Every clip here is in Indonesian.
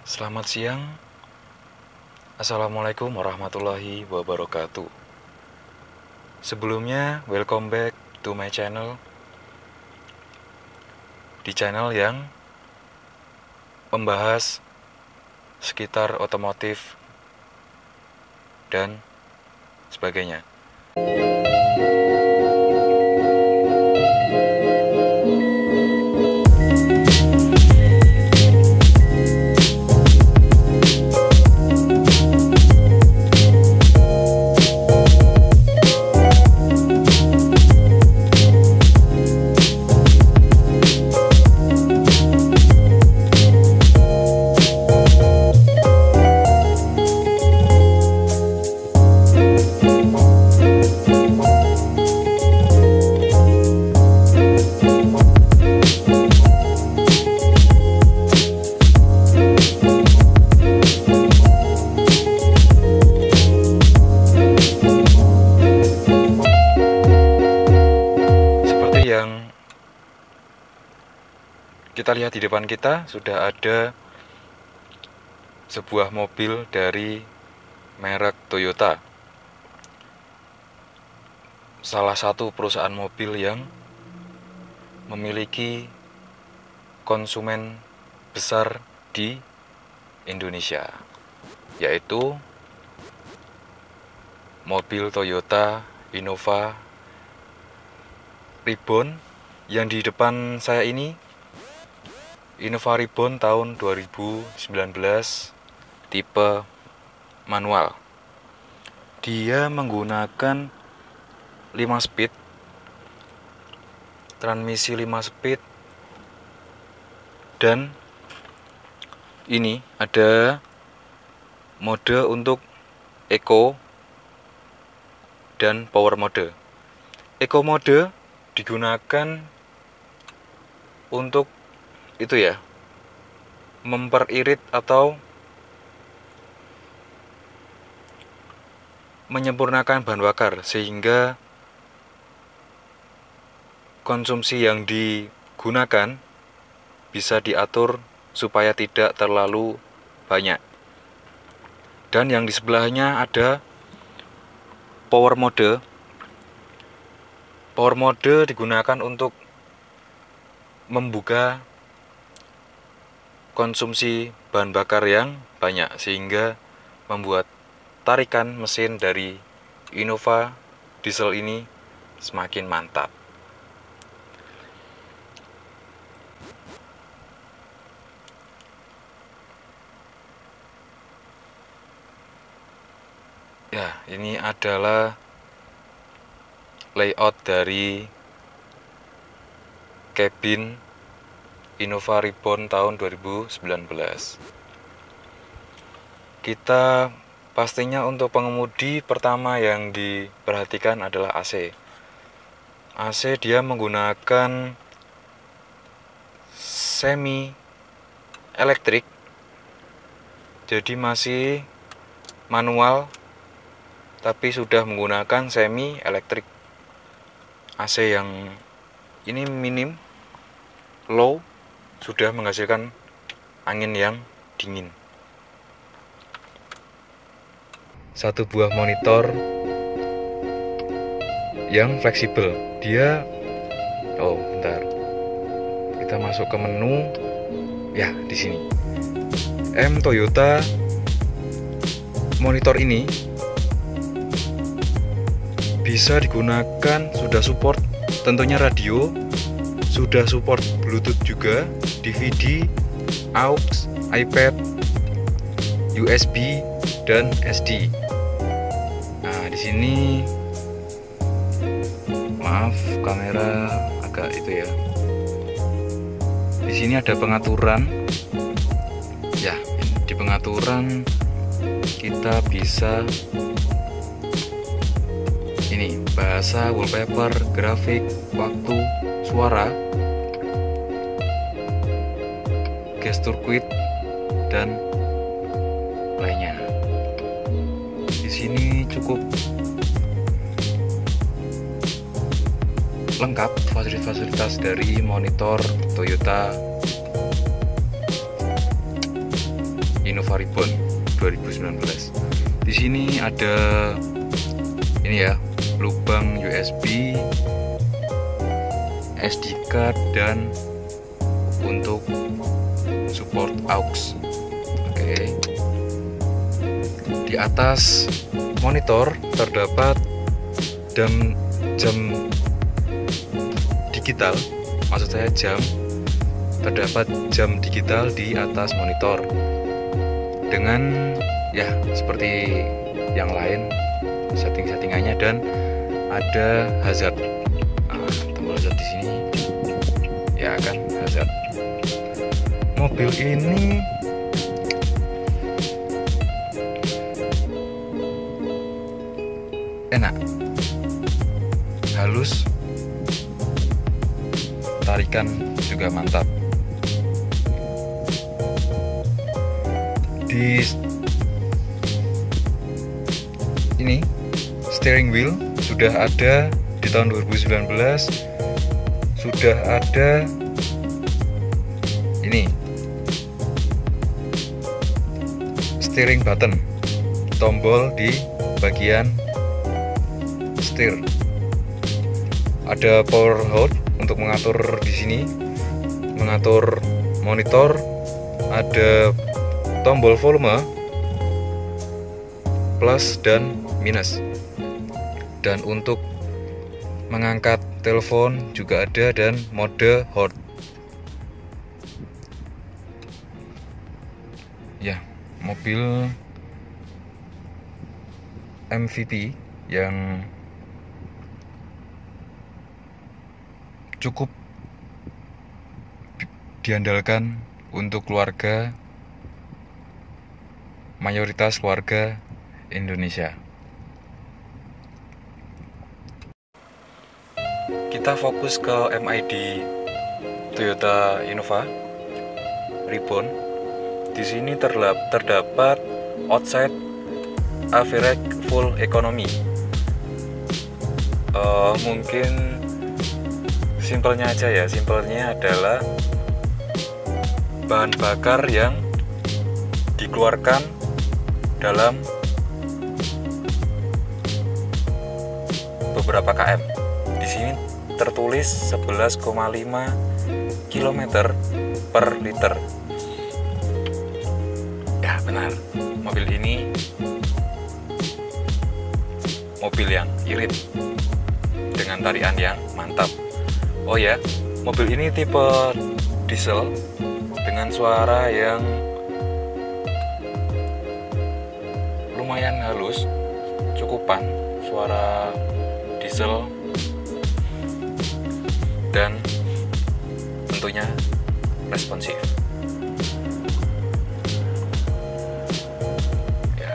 Selamat siang. Assalamualaikum warahmatullahi wabarakatuh. Sebelumnya, welcome back to my channel. Di channel yang membahas sekitar otomotif dan sebagainya. Yang kita lihat di depan kita sudah ada sebuah mobil dari merek Toyota, salah satu perusahaan mobil yang memiliki konsumen besar di Indonesia, yaitu mobil Toyota Innova Reborn. Yang di depan saya ini Innova Reborn tahun 2019, tipe manual. Dia menggunakan 5 speed, transmisi 5 speed, dan ini ada mode untuk Eco dan Power mode. Eco mode digunakan untuk itu ya, memperirit atau menyempurnakan bahan bakar sehingga konsumsi yang digunakan bisa diatur supaya tidak terlalu banyak. Dan yang di sebelahnya ada Power mode. Power mode digunakan untuk membuka konsumsi bahan bakar yang banyak sehingga membuat tarikan mesin dari Innova diesel ini semakin mantap. Ya, ini adalah layout dari cabin Innova Reborn tahun 2019. Kita pastinya untuk pengemudi pertama yang diperhatikan adalah AC. AC dia menggunakan semi elektrik, jadi masih manual tapi sudah menggunakan semi elektrik. AC yang ini minim, low, sudah menghasilkan angin yang dingin. Satu buah monitor yang fleksibel. Dia bentar. Kita masuk ke menu. Ya, di sini. Toyota monitor ini bisa digunakan, sudah support tentunya radio, sudah support Bluetooth juga, DVD, AUX, iPad, USB, dan SD. Nah, di sini maaf kamera agak itu ya. Di sini ada pengaturan. Ya, di pengaturan kita bisa ini bahasa, wallpaper, grafik, waktu, suara, gestur quick, dan lainnya. Di sini cukup lengkap fasilitas dari monitor Toyota Innova Reborn 2019. Di sini ada ini ya, lubang USB, SD card, dan untuk support aux. Oke. Di atas monitor terdapat jam digital, maksud saya terdapat jam digital di atas monitor dengan ya seperti yang lain settingannya, dan ada hazard. Tombol hazard di sini ya kan, hazard. Mobil ini enak, halus, tarikan juga mantap. Di ini steering wheel sudah ada di tahun 2019, sudah ada ini steering button, tombol di bagian setir. Ada power hold untuk mengatur di sini, mengatur monitor. Ada tombol volume plus dan minus. Dan untuk mengangkat telepon juga ada, dan mode hold. Ya, mobil MVP yang cukup diandalkan untuk keluarga, mayoritas keluarga Indonesia. Kita fokus ke MID Toyota Innova Reborn. Di sini terdapat outside average full economy. Mungkin simpelnya aja ya, simpelnya adalah bahan bakar yang dikeluarkan dalam beberapa km. Di sini tertulis 11,5 km per liter. Ya benar, mobil ini mobil yang irit dengan tarian yang mantap. Oh ya, mobil ini tipe diesel dengan suara yang lumayan halus, cukupan suara diesel, dan tentunya responsif. Ya.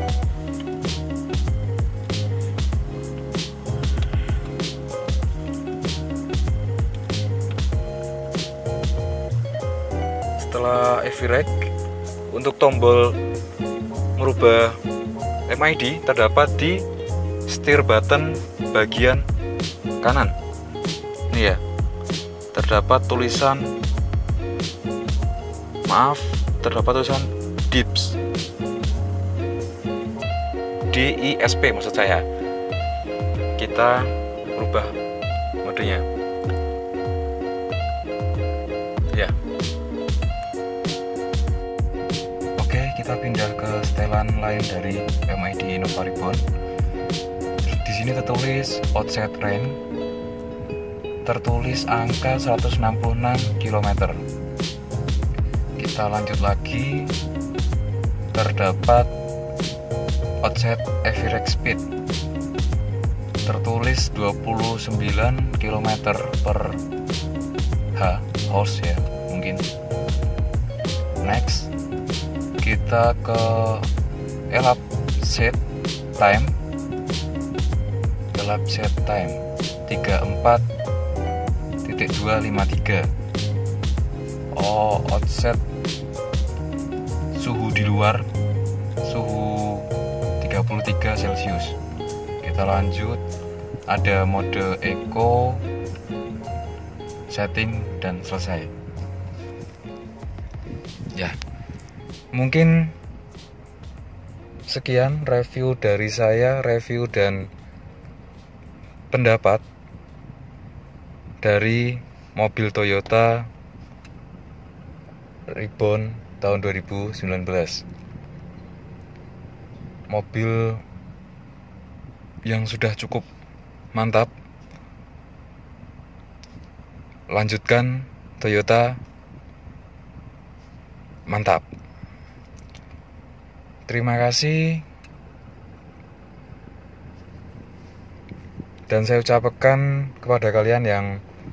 Setelah EV-Rec, untuk tombol merubah MID terdapat di steer button bagian kanan. Ini ya, terdapat tulisan DIPS, DISP maksud saya. Kita rubah modenya. Ya. Oke, kita pindah ke setelan lain dari MID Innova Reborn. Di sini tertulis outside range, tertulis angka 166 km. Kita lanjut lagi, terdapat outside average speed, tertulis 29 km per horse ya mungkin. Next, kita ke elap set time 34.253. Offset suhu di luar, suhu 33 Celcius. Kita lanjut, ada mode eco, setting, dan selesai. Ya, Mungkin sekian review dari saya, review dan pendapat dari mobil Toyota Reborn tahun 2019. Mobil yang sudah cukup mantap. Lanjutkan Toyota, mantap. Terima kasih. Dan saya ucapkan kepada kalian yang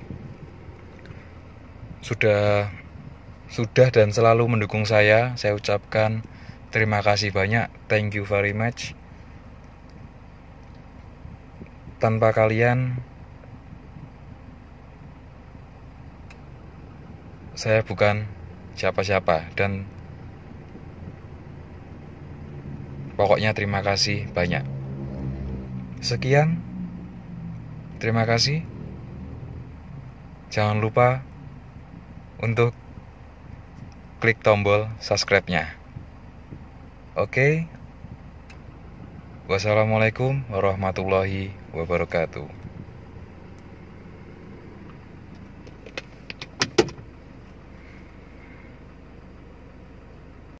sudah dan selalu mendukung saya ucapkan terima kasih banyak. Thank you very much. Tanpa kalian saya bukan siapa-siapa, dan pokoknya terima kasih banyak. Sekian, terima kasih. Jangan lupa untuk klik tombol subscribe-nya. Oke. Wassalamualaikum warahmatullahi wabarakatuh.